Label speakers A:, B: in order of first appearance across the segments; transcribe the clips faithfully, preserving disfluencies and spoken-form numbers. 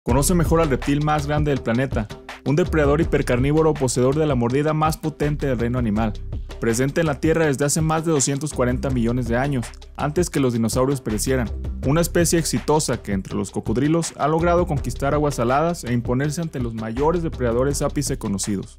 A: Conoce mejor al reptil más grande del planeta, un depredador hipercarnívoro poseedor de la mordida más potente del reino animal, presente en la Tierra desde hace más de doscientos cuarenta millones de años, antes que los dinosaurios perecieran. Una especie exitosa que entre los cocodrilos ha logrado conquistar aguas saladas e imponerse ante los mayores depredadores ápice conocidos.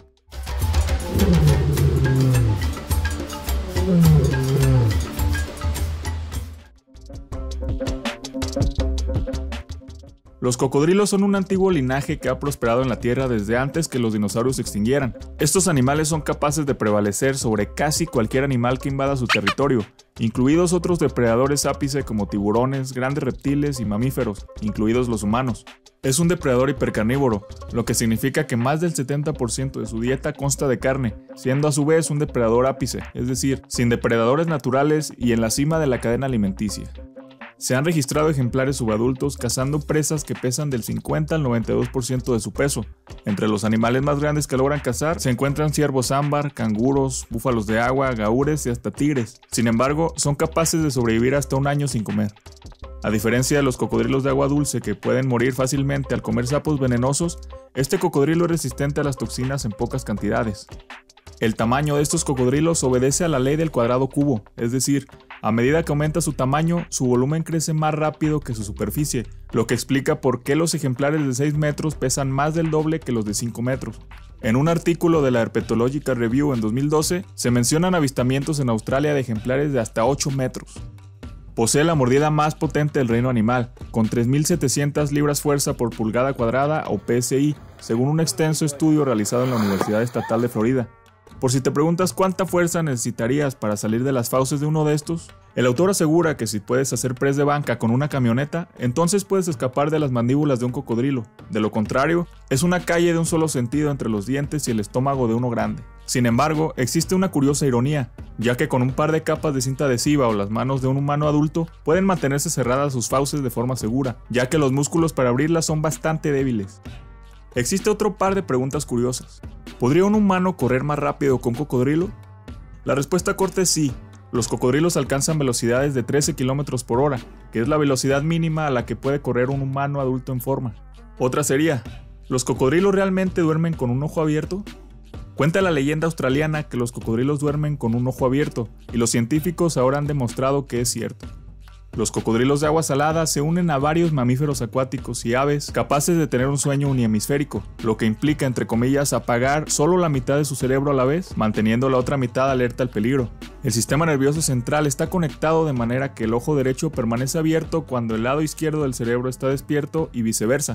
A: Los cocodrilos son un antiguo linaje que ha prosperado en la Tierra desde antes que los dinosaurios se extinguieran. Estos animales son capaces de prevalecer sobre casi cualquier animal que invada su territorio, incluidos otros depredadores ápice como tiburones, grandes reptiles y mamíferos, incluidos los humanos. Es un depredador hipercarnívoro, lo que significa que más del setenta por ciento de su dieta consta de carne, siendo a su vez un depredador ápice, es decir, sin depredadores naturales y en la cima de la cadena alimenticia. Se han registrado ejemplares subadultos cazando presas que pesan del cincuenta al noventa y dos por ciento de su peso. Entre los animales más grandes que logran cazar se encuentran ciervos ámbar, canguros, búfalos de agua, gaures y hasta tigres. Sin embargo, son capaces de sobrevivir hasta un año sin comer. A diferencia de los cocodrilos de agua dulce que pueden morir fácilmente al comer sapos venenosos, este cocodrilo es resistente a las toxinas en pocas cantidades. El tamaño de estos cocodrilos obedece a la ley del cuadrado cubo, es decir, a medida que aumenta su tamaño, su volumen crece más rápido que su superficie, lo que explica por qué los ejemplares de seis metros pesan más del doble que los de cinco metros. En un artículo de la Herpetological Review en dos mil doce, se mencionan avistamientos en Australia de ejemplares de hasta ocho metros. Posee la mordida más potente del reino animal, con tres mil setecientas libras fuerza por pulgada cuadrada o P S I, según un extenso estudio realizado en la Universidad Estatal de Florida. Por si te preguntas cuánta fuerza necesitarías para salir de las fauces de uno de estos, el autor asegura que si puedes hacer press de banca con una camioneta, entonces puedes escapar de las mandíbulas de un cocodrilo. De lo contrario, es una calle de un solo sentido entre los dientes y el estómago de uno grande. Sin embargo, existe una curiosa ironía, ya que con un par de capas de cinta adhesiva o las manos de un humano adulto pueden mantenerse cerradas sus fauces de forma segura, ya que los músculos para abrirlas son bastante débiles. Existe otro par de preguntas curiosas. ¿Podría un humano correr más rápido que un cocodrilo? La respuesta corta es sí. Los cocodrilos alcanzan velocidades de trece kilómetros por hora, que es la velocidad mínima a la que puede correr un humano adulto en forma. Otra sería, ¿los cocodrilos realmente duermen con un ojo abierto? Cuenta la leyenda australiana que los cocodrilos duermen con un ojo abierto, y los científicos ahora han demostrado que es cierto. Los cocodrilos de agua salada se unen a varios mamíferos acuáticos y aves capaces de tener un sueño unihemisférico, lo que implica, entre comillas, apagar solo la mitad de su cerebro a la vez, manteniendo la otra mitad alerta al peligro. El sistema nervioso central está conectado de manera que el ojo derecho permanece abierto cuando el lado izquierdo del cerebro está despierto y viceversa.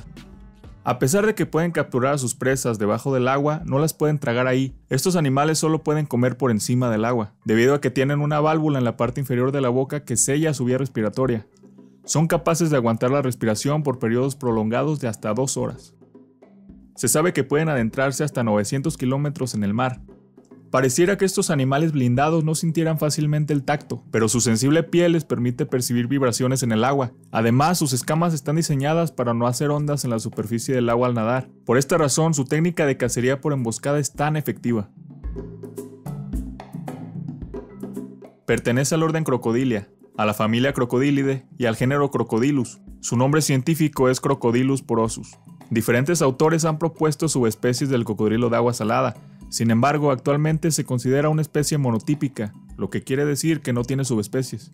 A: A pesar de que pueden capturar a sus presas debajo del agua, no las pueden tragar ahí. Estos animales solo pueden comer por encima del agua, debido a que tienen una válvula en la parte inferior de la boca que sella su vía respiratoria. Son capaces de aguantar la respiración por periodos prolongados de hasta dos horas. Se sabe que pueden adentrarse hasta novecientos kilómetros en el mar. Pareciera que estos animales blindados no sintieran fácilmente el tacto, pero su sensible piel les permite percibir vibraciones en el agua. Además, sus escamas están diseñadas para no hacer ondas en la superficie del agua al nadar. Por esta razón, su técnica de cacería por emboscada es tan efectiva. Pertenece al orden Crocodilia, a la familia Crocodilidae y al género Crocodylus. Su nombre científico es Crocodylus porosus. Diferentes autores han propuesto subespecies del cocodrilo de agua salada. Sin embargo, actualmente se considera una especie monotípica, lo que quiere decir que no tiene subespecies.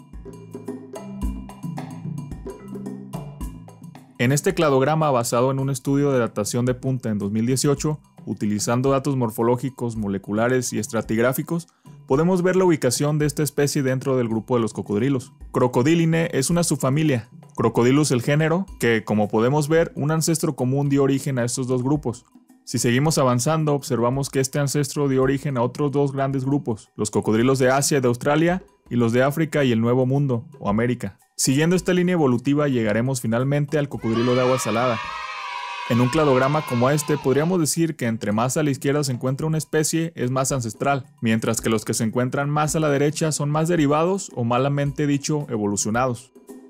A: En este cladograma, basado en un estudio de datación de punta en dos mil dieciocho, utilizando datos morfológicos, moleculares y estratigráficos, podemos ver la ubicación de esta especie dentro del grupo de los cocodrilos. Crocodylinae es una subfamilia, Crocodylus el género, que, como podemos ver, un ancestro común dio origen a estos dos grupos. Si seguimos avanzando, observamos que este ancestro dio origen a otros dos grandes grupos, los cocodrilos de Asia y de Australia, y los de África y el Nuevo Mundo, o América. Siguiendo esta línea evolutiva llegaremos finalmente al cocodrilo de agua salada. En un cladograma como este, podríamos decir que entre más a la izquierda se encuentra una especie, es más ancestral, mientras que los que se encuentran más a la derecha son más derivados o, malamente dicho, evolucionados.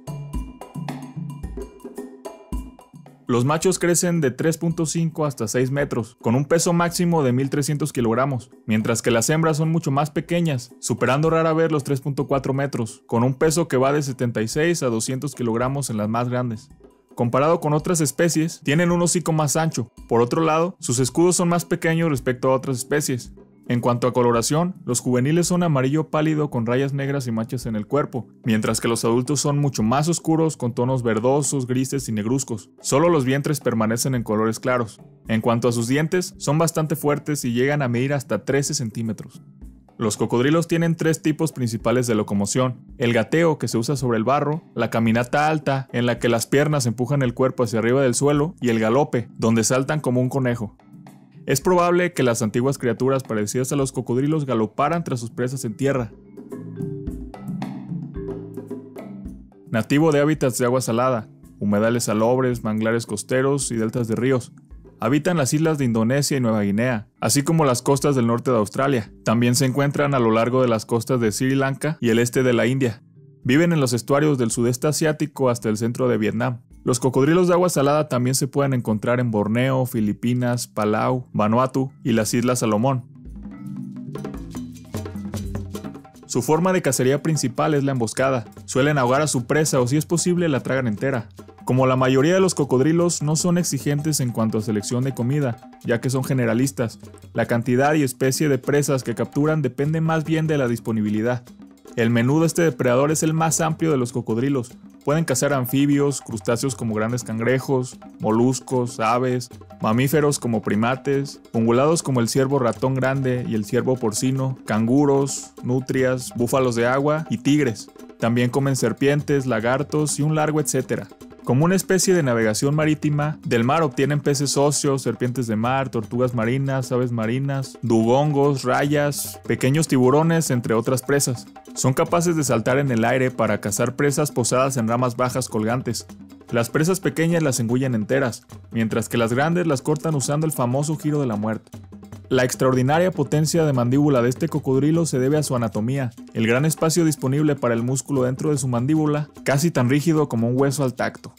A: Los machos crecen de tres punto cinco hasta seis metros, con un peso máximo de mil trescientos kilogramos, mientras que las hembras son mucho más pequeñas, superando rara vez los tres punto cuatro metros, con un peso que va de setenta y seis a doscientos kilogramos en las más grandes. Comparado con otras especies, tienen un hocico más ancho. Por otro lado, sus escudos son más pequeños respecto a otras especies. En cuanto a coloración, los juveniles son amarillo pálido con rayas negras y manchas en el cuerpo, mientras que los adultos son mucho más oscuros con tonos verdosos, grises y negruzcos. Solo los vientres permanecen en colores claros. En cuanto a sus dientes, son bastante fuertes y llegan a medir hasta trece centímetros. Los cocodrilos tienen tres tipos principales de locomoción: el gateo, que se usa sobre el barro; la caminata alta, en la que las piernas empujan el cuerpo hacia arriba del suelo; y el galope, donde saltan como un conejo. Es probable que las antiguas criaturas parecidas a los cocodrilos galoparan tras sus presas en tierra. Nativo de hábitats de agua salada, humedales salobres, manglares costeros y deltas de ríos. Habitan las islas de Indonesia y Nueva Guinea, así como las costas del norte de Australia. También se encuentran a lo largo de las costas de Sri Lanka y el este de la India. Viven en los estuarios del sudeste asiático hasta el centro de Vietnam. Los cocodrilos de agua salada también se pueden encontrar en Borneo, Filipinas, Palau, Vanuatu y las Islas Salomón. Su forma de cacería principal es la emboscada. Suelen ahogar a su presa o, si es posible, la tragan entera. Como la mayoría de los cocodrilos, no son exigentes en cuanto a selección de comida, ya que son generalistas. La cantidad y especie de presas que capturan depende más bien de la disponibilidad. El menú de este depredador es el más amplio de los cocodrilos. Pueden cazar anfibios, crustáceos como grandes cangrejos, moluscos, aves, mamíferos como primates, ungulados como el ciervo ratón grande y el ciervo porcino, canguros, nutrias, búfalos de agua y tigres. También comen serpientes, lagartos y un largo etcétera. Como una especie de navegación marítima, del mar obtienen peces óseos, serpientes de mar, tortugas marinas, aves marinas, dugongos, rayas, pequeños tiburones, entre otras presas. Son capaces de saltar en el aire para cazar presas posadas en ramas bajas colgantes. Las presas pequeñas las engullen enteras, mientras que las grandes las cortan usando el famoso giro de la muerte. La extraordinaria potencia de mandíbula de este cocodrilo se debe a su anatomía, el gran espacio disponible para el músculo dentro de su mandíbula, casi tan rígido como un hueso al tacto.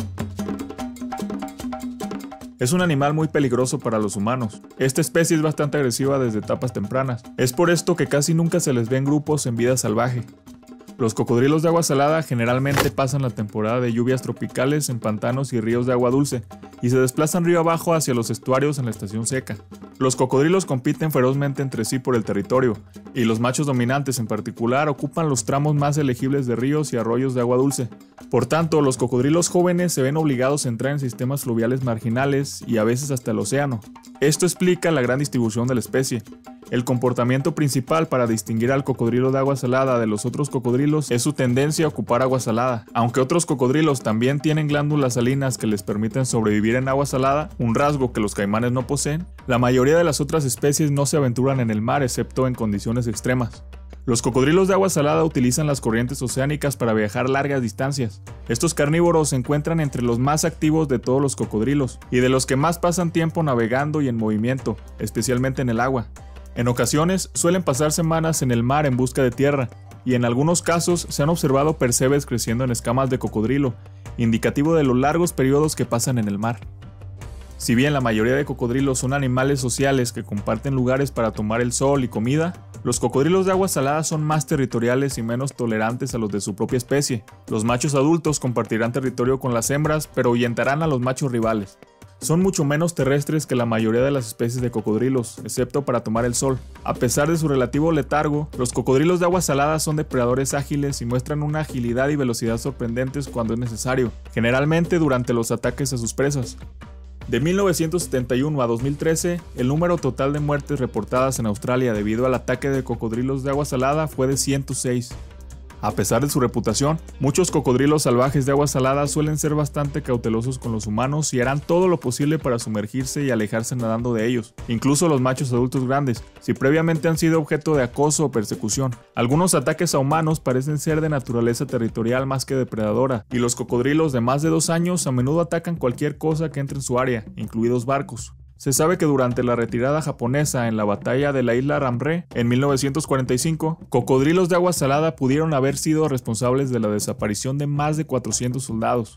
A: Es un animal muy peligroso para los humanos. Esta especie es bastante agresiva desde etapas tempranas. Es por esto que casi nunca se les ve en grupos en vida salvaje. Los cocodrilos de agua salada generalmente pasan la temporada de lluvias tropicales en pantanos y ríos de agua dulce, y se desplazan río abajo hacia los estuarios en la estación seca. Los cocodrilos compiten ferozmente entre sí por el territorio, y los machos dominantes en particular ocupan los tramos más elegibles de ríos y arroyos de agua dulce. Por tanto, los cocodrilos jóvenes se ven obligados a entrar en sistemas fluviales marginales y a veces hasta el océano. Esto explica la gran distribución de la especie. El comportamiento principal para distinguir al cocodrilo de agua salada de los otros cocodrilos es su tendencia a ocupar agua salada. Aunque otros cocodrilos también tienen glándulas salinas que les permiten sobrevivir en agua salada, un rasgo que los caimanes no poseen, la mayoría de las otras especies no se aventuran en el mar excepto en condiciones extremas. Los cocodrilos de agua salada utilizan las corrientes oceánicas para viajar largas distancias. Estos carnívoros se encuentran entre los más activos de todos los cocodrilos y de los que más pasan tiempo navegando y en movimiento, especialmente en el agua. En ocasiones suelen pasar semanas en el mar en busca de tierra, y en algunos casos se han observado percebes creciendo en escamas de cocodrilo, indicativo de los largos periodos que pasan en el mar. Si bien la mayoría de cocodrilos son animales sociales que comparten lugares para tomar el sol y comida, los cocodrilos de agua salada son más territoriales y menos tolerantes a los de su propia especie. Los machos adultos compartirán territorio con las hembras, pero ahuyentarán a los machos rivales. Son mucho menos terrestres que la mayoría de las especies de cocodrilos, excepto para tomar el sol. A pesar de su relativo letargo, los cocodrilos de agua salada son depredadores ágiles y muestran una agilidad y velocidad sorprendentes cuando es necesario, generalmente durante los ataques a sus presas. De mil novecientos setenta y uno a dos mil trece, el número total de muertes reportadas en Australia debido al ataque de cocodrilos de agua salada fue de ciento seis. A pesar de su reputación, muchos cocodrilos salvajes de agua salada suelen ser bastante cautelosos con los humanos y harán todo lo posible para sumergirse y alejarse nadando de ellos, incluso los machos adultos grandes, si previamente han sido objeto de acoso o persecución. Algunos ataques a humanos parecen ser de naturaleza territorial más que depredadora, y los cocodrilos de más de dos años a menudo atacan cualquier cosa que entre en su área, incluidos barcos. Se sabe que durante la retirada japonesa en la batalla de la isla Ramré en mil novecientos cuarenta y cinco, cocodrilos de agua salada pudieron haber sido responsables de la desaparición de más de cuatrocientos soldados.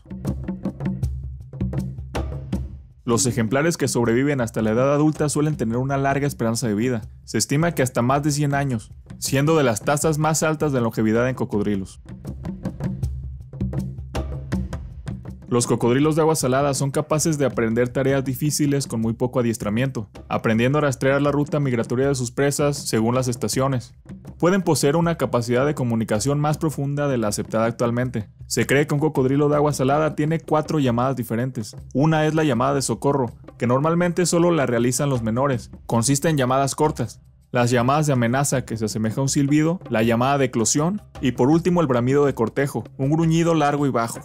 A: Los ejemplares que sobreviven hasta la edad adulta suelen tener una larga esperanza de vida. Se estima que hasta más de cien años, siendo de las tasas más altas de longevidad en cocodrilos. Los cocodrilos de agua salada son capaces de aprender tareas difíciles con muy poco adiestramiento, aprendiendo a rastrear la ruta migratoria de sus presas según las estaciones. Pueden poseer una capacidad de comunicación más profunda de la aceptada actualmente. Se cree que un cocodrilo de agua salada tiene cuatro llamadas diferentes. Una es la llamada de socorro, que normalmente solo la realizan los menores. Consiste en llamadas cortas. Las llamadas de amenaza, que se asemeja a un silbido, la llamada de eclosión y por último el bramido de cortejo, un gruñido largo y bajo.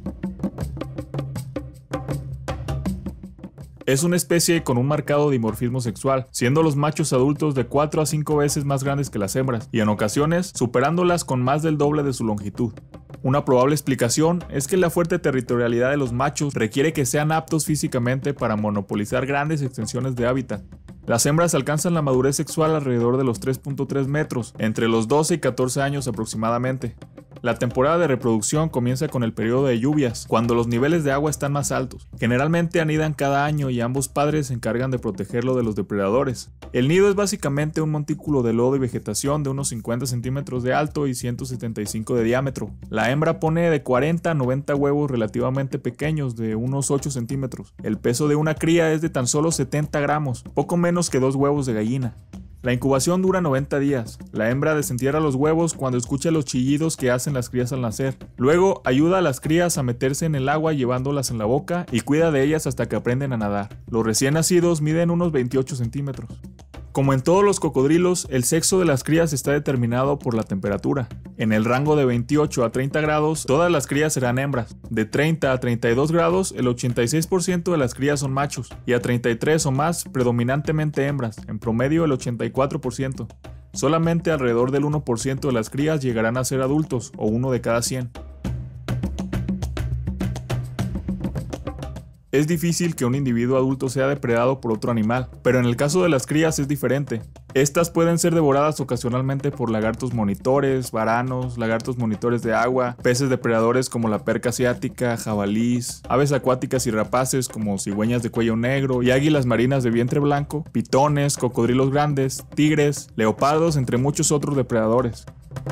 A: Es una especie con un marcado dimorfismo sexual, siendo los machos adultos de cuatro a cinco veces más grandes que las hembras, y en ocasiones superándolas con más del doble de su longitud. Una probable explicación es que la fuerte territorialidad de los machos requiere que sean aptos físicamente para monopolizar grandes extensiones de hábitat. Las hembras alcanzan la madurez sexual alrededor de los tres punto tres metros, entre los doce y catorce años aproximadamente. La temporada de reproducción comienza con el periodo de lluvias, cuando los niveles de agua están más altos. Generalmente anidan cada año y ambos padres se encargan de protegerlo de los depredadores. El nido es básicamente un montículo de lodo y vegetación de unos cincuenta centímetros de alto y ciento setenta y cinco de diámetro. La hembra pone de cuarenta a noventa huevos relativamente pequeños de unos ocho centímetros. El peso de una cría es de tan solo setenta gramos, poco menos que dos huevos de gallina. La incubación dura noventa días. La hembra desentierra los huevos cuando escucha los chillidos que hacen las crías al nacer. Luego ayuda a las crías a meterse en el agua llevándolas en la boca y cuida de ellas hasta que aprenden a nadar. Los recién nacidos miden unos veintiocho centímetros. Como en todos los cocodrilos, el sexo de las crías está determinado por la temperatura. En el rango de veintiocho a treinta grados, todas las crías serán hembras. De treinta a treinta y dos grados, el ochenta y seis por ciento de las crías son machos, y a treinta y tres o más, predominantemente hembras, en promedio el ochenta y cuatro por ciento. Solamente alrededor del uno por ciento de las crías llegarán a ser adultos, o uno de cada cien. Es difícil que un individuo adulto sea depredado por otro animal, pero en el caso de las crías es diferente. Estas pueden ser devoradas ocasionalmente por lagartos monitores, varanos, lagartos monitores de agua, peces depredadores como la perca asiática, jabalís, aves acuáticas y rapaces como cigüeñas de cuello negro y águilas marinas de vientre blanco, pitones, cocodrilos grandes, tigres, leopardos, entre muchos otros depredadores.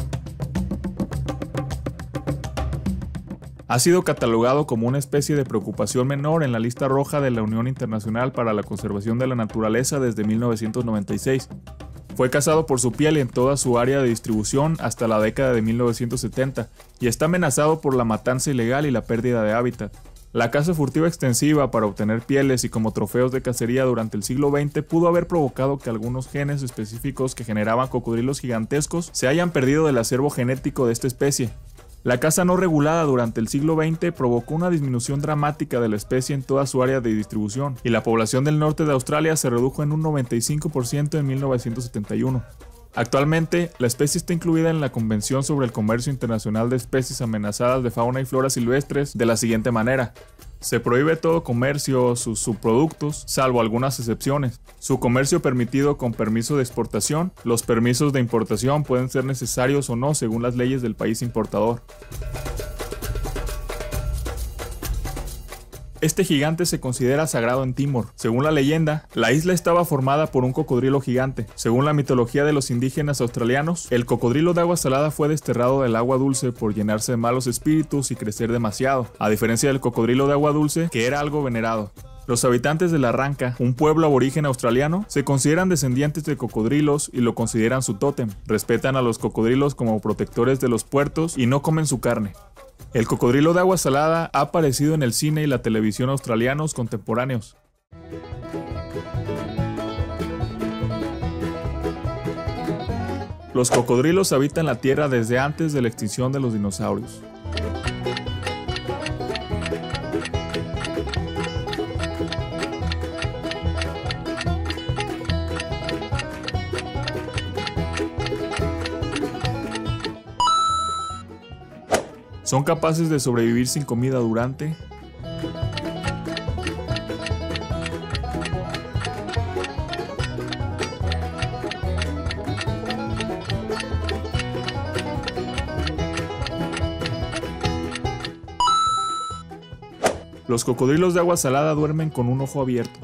A: Ha sido catalogado como una especie de preocupación menor en la lista roja de la Unión Internacional para la Conservación de la Naturaleza desde mil novecientos noventa y seis. Fue cazado por su piel en toda su área de distribución hasta la década de mil novecientos setenta y está amenazado por la matanza ilegal y la pérdida de hábitat. La caza furtiva extensiva para obtener pieles y como trofeos de cacería durante el siglo veinte pudo haber provocado que algunos genes específicos que generaban cocodrilos gigantescos se hayan perdido del acervo genético de esta especie. La caza no regulada durante el siglo veinte provocó una disminución dramática de la especie en toda su área de distribución, y la población del norte de Australia se redujo en un noventa y cinco por ciento en mil novecientos setenta y uno. Actualmente, la especie está incluida en la Convención sobre el Comercio Internacional de Especies Amenazadas de Fauna y Flora Silvestres de la siguiente manera. Se prohíbe todo comercio o sus subproductos, salvo algunas excepciones. Su comercio permitido con permiso de exportación. Los permisos de importación pueden ser necesarios o no según las leyes del país importador. Este gigante se considera sagrado en Timor. Según la leyenda, la isla estaba formada por un cocodrilo gigante. Según la mitología de los indígenas australianos, el cocodrilo de agua salada fue desterrado del agua dulce por llenarse de malos espíritus y crecer demasiado, a diferencia del cocodrilo de agua dulce, que era algo venerado. Los habitantes de La Ranca, un pueblo aborigen australiano, se consideran descendientes de cocodrilos y lo consideran su tótem. Respetan a los cocodrilos como protectores de los puertos y no comen su carne. El cocodrilo de agua salada ha aparecido en el cine y la televisión australianos contemporáneos. Los cocodrilos habitan la Tierra desde antes de la extinción de los dinosaurios. Son capaces de sobrevivir sin comida durante Los cocodrilos de agua salada duermen con un ojo abierto.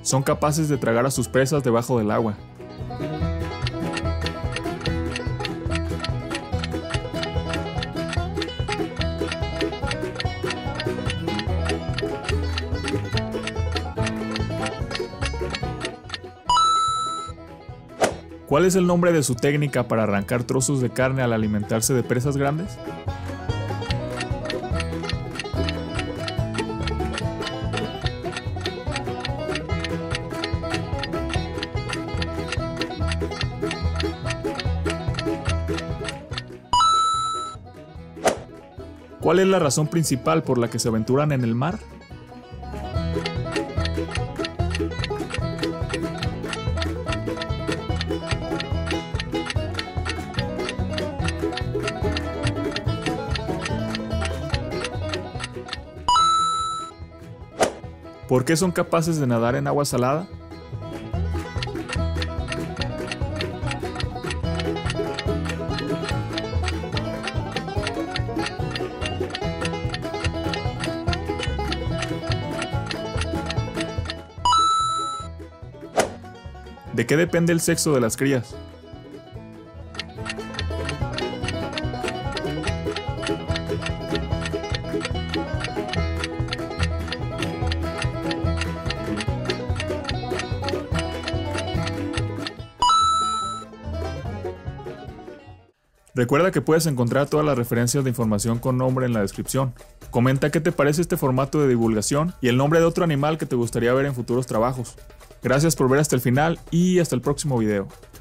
A: Son capaces de tragar a sus presas debajo del agua. ¿Cuál es el nombre de su técnica para arrancar trozos de carne al alimentarse de presas grandes? ¿Cuál es la razón principal por la que se aventuran en el mar? ¿Por qué son capaces de nadar en agua salada? ¿De qué depende el sexo de las crías? Recuerda que puedes encontrar todas las referencias de información con nombre en la descripción. Comenta qué te parece este formato de divulgación y el nombre de otro animal que te gustaría ver en futuros trabajos. Gracias por ver hasta el final y hasta el próximo video.